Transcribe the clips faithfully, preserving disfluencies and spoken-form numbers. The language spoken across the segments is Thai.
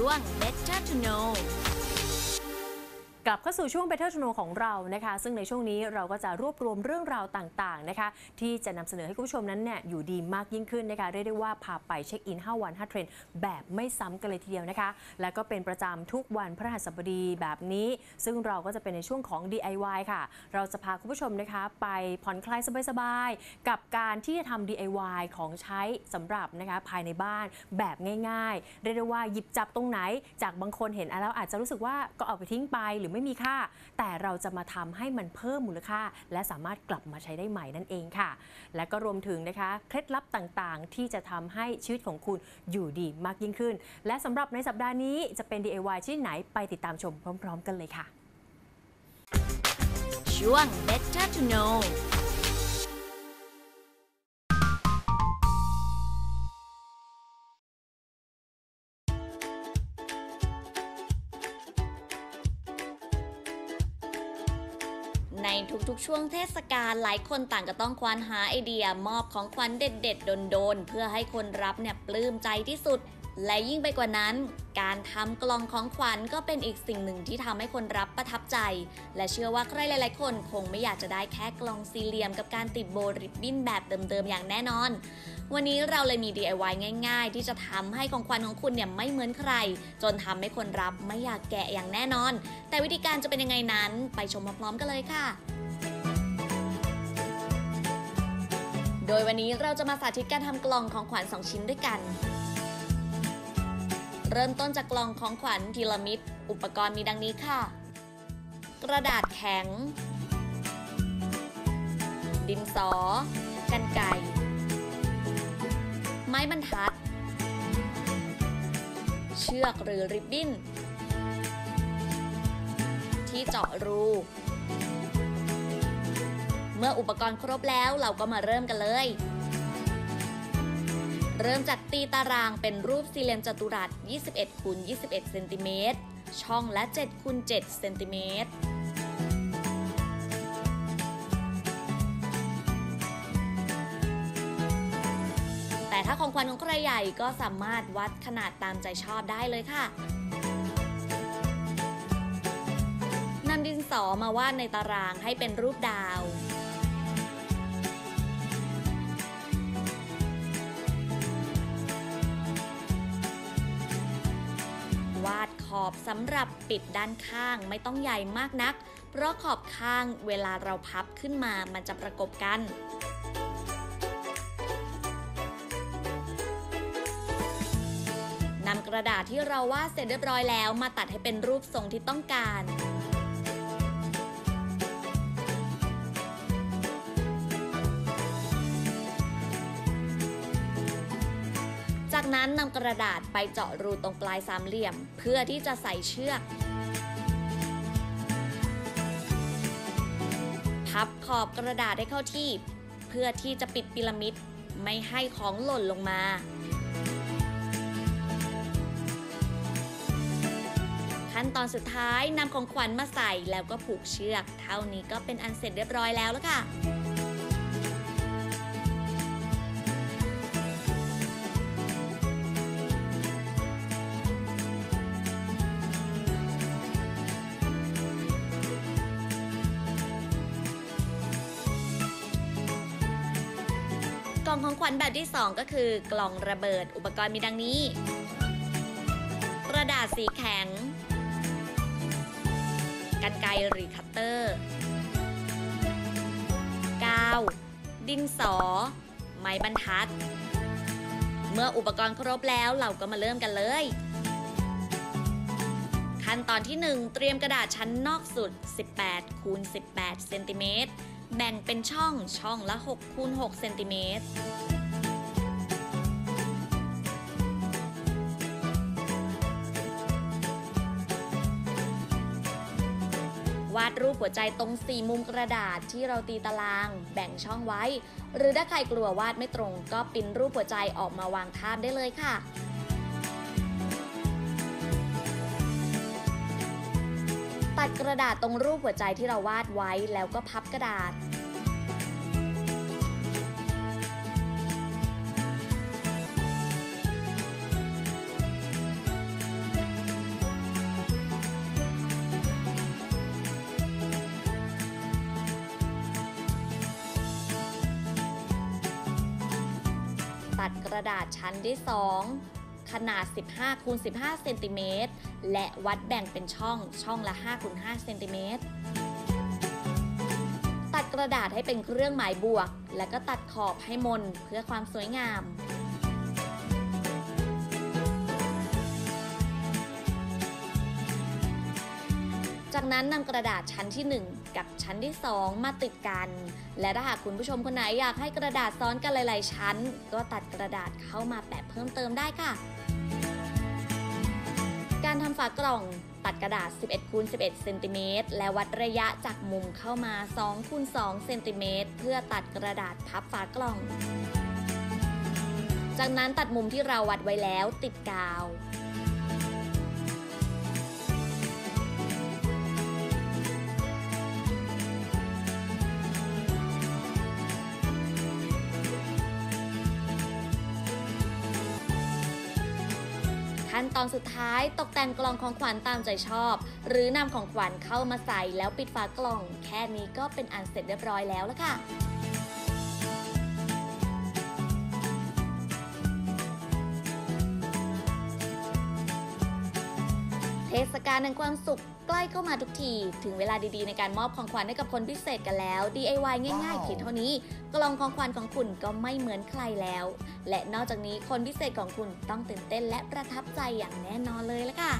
ช่วง Better to Know กลับเข้าสู่ช่วง Better to Know ของเรานะคะซึ่งในช่วงนี้เราก็จะรวบรวมเรื่องราวต่างๆนะคะที่จะนำเสนอให้คุณผู้ชมนั้นเนี่ยอยู่ดีมากยิ่งขึ้นนะคะเรียกได้ว่าพาไปเช็คอินห้าวันห้าเทรนด์แบบไม่ซ้ำกันเลยทีเดียวนะคะและก็เป็นประจำทุกวันพฤหัสบดีแบบนี้ซึ่งเราก็จะเป็นในช่วงของ ดี ไอ วาย ค่ะเราจะพาคุณผู้ชมนะคะไปผ่อนคลายสบายๆกับการที่จะทำ ดี ไอ วาย ของใช้สำหรับนะคะภายในบ้านแบบง่ายๆเรียกได้ว่าหยิบจับตรงไหนจากบางคนเห็นแล้วอาจจะรู้สึกว่าก็เอาไปทิ้งไปหรือไม่มีค่าแต่เราจะมาทำให้มันเพิ่มมูลค่าและสามารถกลับมาใช้ได้ใหม่นั่นเองค่ะและก็รวมถึงนะคะเคล็ดลับต่างๆที่จะทำให้ชีวิตของคุณอยู่ดีมากยิ่งขึ้นและสำหรับในสัปดาห์นี้จะเป็น ดี ไอ วาย ที่ไหนไปติดตามชมพร้อมๆกันเลยค่ะช่วง Better to Knowในทุกๆช่วงเทศกาลหลายคนต่างก็ต้องควานหาไอเดียมอบของขวัญเด็ดๆโดนๆเพื่อให้คนรับเนี่ยปลื้มใจที่สุดและยิ่งไปกว่านั้นการทำกล่องของขวัญก็เป็นอีกสิ่งหนึ่งที่ทำให้คนรับประทับใจและเชื่อว่าใครหลายๆคนคงไม่อยากจะได้แค่กล่องสี่เหลี่ยมกับการติดโบว์ริบบิ้นแบบเดิมๆอย่างแน่นอนวันนี้เราเลยมี ดี ไอ วาย ง่ายๆที่จะทำให้ของขวัญของคุณเนี่ยไม่เหมือนใครจนทำให้คนรับไม่อยากแกะอย่างแน่นอนแต่วิธีการจะเป็นยังไงนั้นไปชมพร้อมๆกันเลยค่ะโดยวันนี้เราจะมาสาธิตการทำกล่องของขวัญสองชิ้นด้วยกันเริ่มต้นจากกล่องของขวัญพีระมิดอุปกรณ์มีดังนี้ค่ะกระดาษแข็งดินสอกรรไกรไม้บรรทัดเชือกหรือริบบิ้นที่เจาะรูเมื่ออุปกรณ์ครบแล้วเราก็มาเริ่มกันเลยเริ่มจากตีตารางเป็นรูปสี่เหลี่ยมจัตุรัส ยี่สิบเอ็ดคูณยี่สิบเอ็ด เซนติเมตรช่องละ เจ็ดคูณเจ็ด เซนติเมตรแต่ถ้าของขวัญของใครใหญ่ก็สามารถวัดขนาดตามใจชอบได้เลยค่ะนำดินสอมาวาดในตารางให้เป็นรูปดาววาดขอบสำหรับปิดด้านข้างไม่ต้องใหญ่มากนักเพราะขอบข้างเวลาเราพับขึ้นมามันจะประกบกันนำกระดาษที่เราวาดเสร็จเรียบร้อยแล้วมาตัดให้เป็นรูปทรงที่ต้องการจากนั้นนำกระดาษไปเจาะรูตรงปลายสามเหลี่ยมเพื่อที่จะใส่เชือกพับขอบกระดาษให้เข้าที่เพื่อที่จะปิดพีระมิดไม่ให้ของหล่นลงมาขั้นตอนสุดท้ายนำของขวัญมาใส่แล้วก็ผูกเชือกเท่านี้ก็เป็นอันเสร็จเรียบร้อยแล้วล่ะค่ะกล่องของขวัญแบบที่สองก็คือกล่องระเบิดอุปกรณ์มีดังนี้กระดาษสีแข็งกรรไกรหรือคัตเตอร์กาวดินสอไม้บรรทัดเมื่ออุปกรณ์ครบแล้วเราก็มาเริ่มกันเลยขั้นตอนที่หนึ่งเตรียมกระดาษชั้นนอกสุดสิบแปดคูณสิบแปดเซนติเมตรแบ่งเป็นช่องช่องละหกคูณหกเซนติเมตรวาดรูปหัวใจตรงสี่มุมกระดาษที่เราตีตารางแบ่งช่องไว้หรือถ้าใครกลัววาดไม่ตรงก็ปริ้นรูปหัวใจออกมาวางทาบได้เลยค่ะตัดกระดาษตรงรูปหัวใจที่เราวาดไว้แล้วก็พับกระดาษตัดกระดาษชั้นที่สองขนาดสิบห้าคูณสิบห้าเซนติเมตรและวัดแบ่งเป็นช่องช่องละห้าคูณห้าเซนติเมตรตัดกระดาษให้เป็นเครื่องหมายบวกและก็ตัดขอบให้มนเพื่อความสวยงามจากนั้นนำกระดาษชั้นที่หนึ่งกับชั้นที่สองมาติดกันและถ้าหากคุณผู้ชมคนไหนอยากให้กระดาษซ้อนกันหลายๆชั้นก็ตัดกระดาษเข้ามาแปะเพิ่มเติมได้ค่ะการทำฝากล่องตัดกระดาษสิบเอ็ดคูณสิบเอ็ดเซนติเมตรและวัดระยะจากมุมเข้ามาสองคูณสองเซนติเมตรเพื่อตัดกระดาษพับฝากล่องจากนั้นตัดมุมที่เราวัดไว้แล้วติดกาวขั้นตอนสุดท้ายตกแต่งกล่องของขวัญตามใจชอบหรือนำของขวัญเข้ามาใส่แล้วปิดฝากล่องแค่นี้ก็เป็นอันเสร็จเรียบร้อยแล้วละค่ะเทศกาลแห่งความสุขใกล้เข้ามาทุกทีถึงเวลาดีๆในการมอบของขวัญให้กับคนพิเศษกันแล้ว ดี ไอ วาย ง่ายๆเพียงเท่านี้กล่องของขวัญของคุณก็ไม่เหมือนใครแล้วและนอกจากนี้คนพิเศษของคุณต้องตื่นเต้นและประทับใจอย่างแน่นอนเลยละค่ะ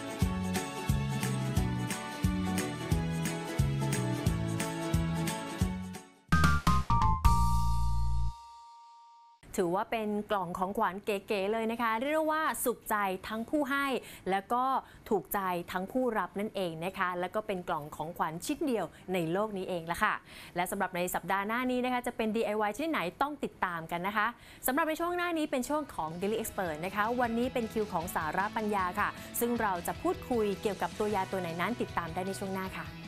ถือว่าเป็นกล่องของขวัญเก๋ๆเลยนะคะเรียกว่าสุขใจทั้งผู้ให้แล้วก็ถูกใจทั้งผู้รับนั่นเองนะคะแล้วก็เป็นกล่องของขวัญชิ้นเดียวในโลกนี้เองละค่ะและสำหรับในสัปดาห์หน้านี้นะคะจะเป็น ดี ไอ วาย ที่ไหนต้องติดตามกันนะคะสำหรับในช่วงหน้านี้เป็นช่วงของ Daily Expert นะคะวันนี้เป็นคิวของสาระปัญญาค่ะซึ่งเราจะพูดคุยเกี่ยวกับตัวยาตัวไหนนั้นติดตามได้ในช่วงหน้าค่ะ